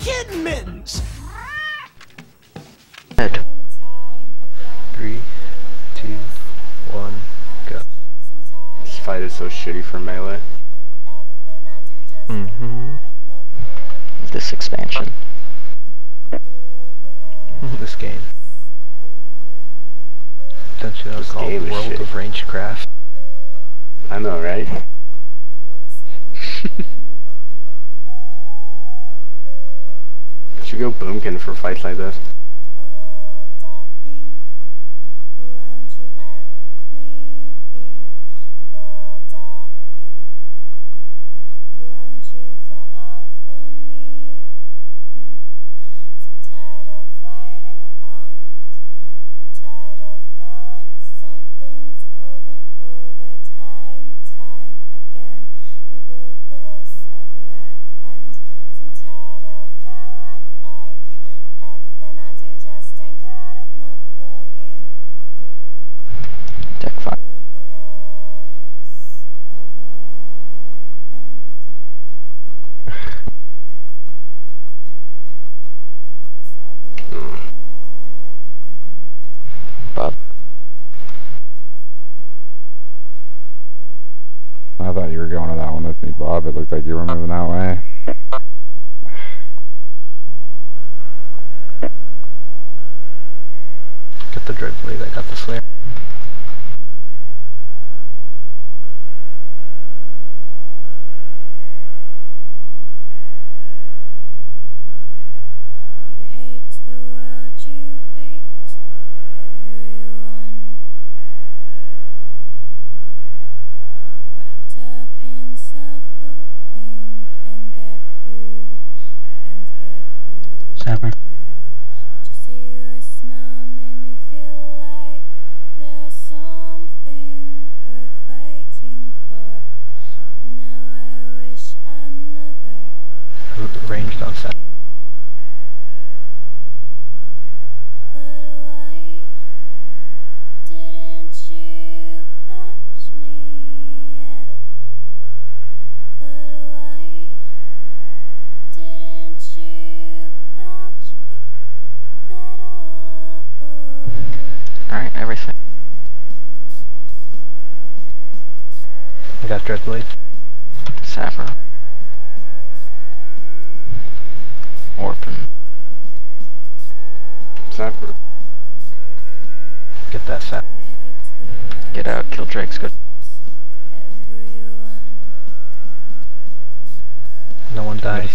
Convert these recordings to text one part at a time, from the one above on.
Kitten Mittens! Head. 3, 2, 1, go. This fight is so shitty for melee. This expansion. This game. Don't you know it's called World of Rangecraft? I know, right? Should go boomkin for fights like this. Bob. I thought you were going to that one with me, Bob. It looked like you were moving that way. Get the dread blade, I got the slayer. Sapper. Ranged on set. Alright, everything. I got dread blade. Sapper. Orphan. Sapper. Get that sap. Get out, kill Drake's good. No one dies.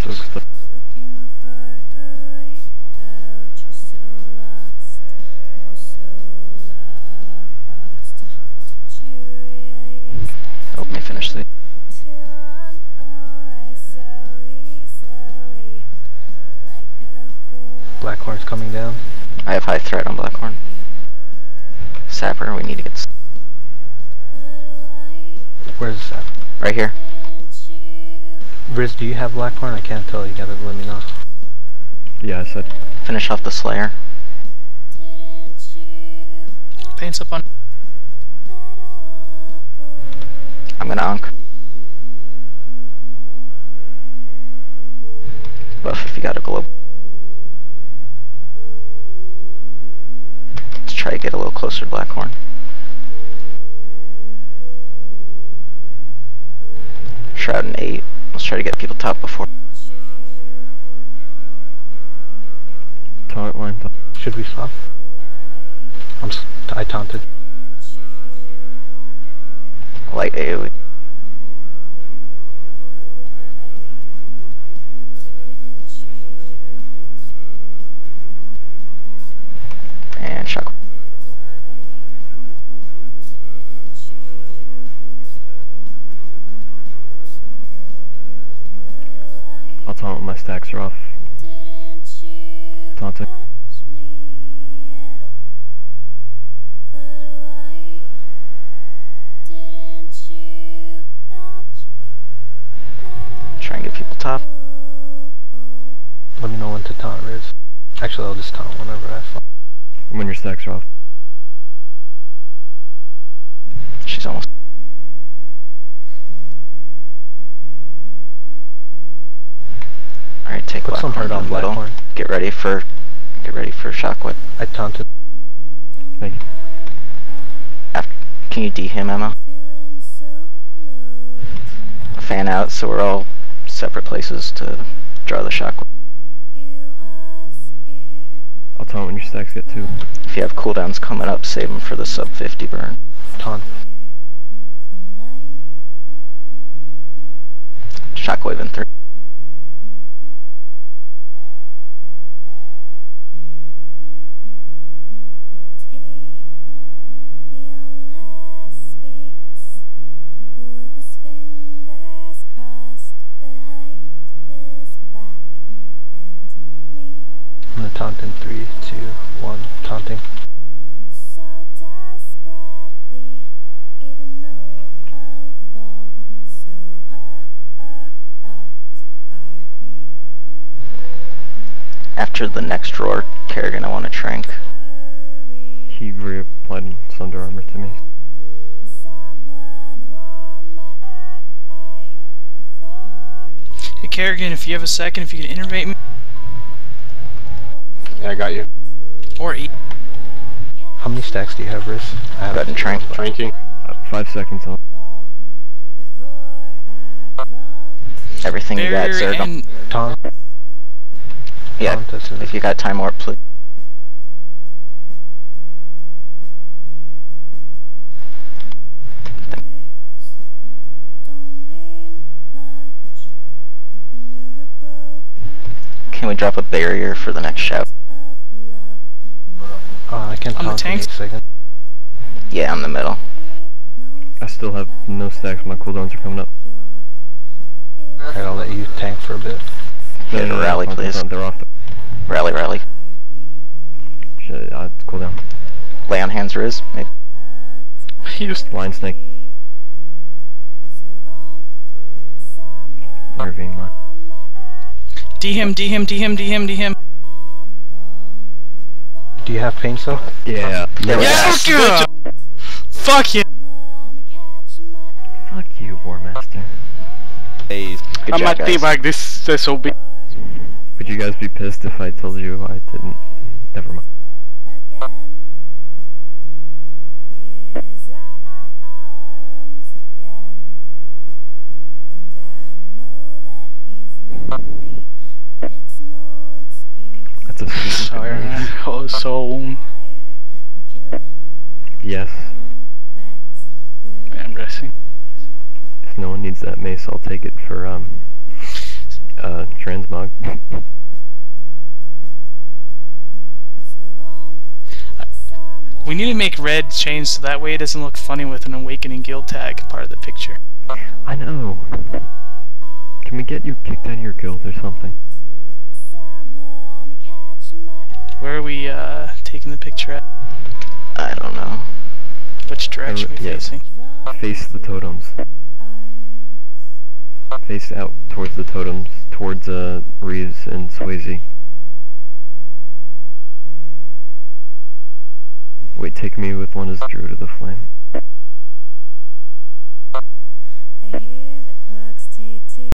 Help me finish the. Blackhorn's coming down. I have high threat on Blackthorn. Sapper, we need to get. Where's the sap? Right here. Riz, do you have Blackhorn? I can't tell. You gotta let me know. Yeah, I said. Finish off the Slayer. Paint's up on. I'm gonna unk. Buff if you got a globe. Let's try to get a little closer to Blackhorn. Shroud and 8. Let's try to get people top before. Taunt line. Should we swap? I taunted. Light AoE. And shock. I'll taunt when my stacks are off. Taunting. Try and get people top. Let me know when to taunt Riz. Actually, I'll just taunt whenever I fall. When your stacks are off. She's almost. Alright, take Put some Blackthorn hurt to on the middle. Blackthorn. Get ready for shockwave. I taunted. Thank you. Can you D him, Emma? Fan out so we're all separate places to draw the shockwave. I'll taunt when your stacks get 2. If you have cooldowns coming up, save them for the sub 50 burn. Taunt. Shockwave in 3. I'm gonna taunt in 3, 2, 1. Taunting. After the next roar, Kerrigan, I want to trank. He reapplied Sunder Armor to me. Hey Kerrigan, if you have a second, if you can innervate me. Yeah, I got you. Or eat. How many stacks do you have, Riz? I have Go ahead and trank. Tranking. 5 seconds on. Everything you got, Barrier Zergum. and Taunt. Yeah, Taunt as soon as if you got time warp, please. Can we drop a barrier for the next shout? I can On the taunt in 8 tanks? seconds. Yeah, in the middle. I still have no stacks. My cooldowns are coming up. Alright, I'll let you tank for a bit. Get a rally, please. They're off. Rally, rally. Cooldown. Lay on hands, Riz. Maybe. he just Blind snake. Intervene, Mark. D him, D him, D him, D him, D him. Do you have pain cell? Yeah. There we go. Yes! Good job. Fuck you. Fuck you, War Master. Good I'm job, at guys. teabag this SOB. Would you guys be pissed if I told you I didn't? Never mind. That's a Sorry, man. Oh, so. yes. I'm resting. If no one needs that mace, I'll take it for transmog. We need to make red change so that way it doesn't look funny with an awakening guild tag part of the picture. I know. Can we get you kicked out of your guild or something? Where are we taking the picture at? I don't know. Which direction are we Yeah. facing? Face the totems. Face out towards the totems, towards Reeves and Swayze. Wait, take me with one as Druid of the Flame.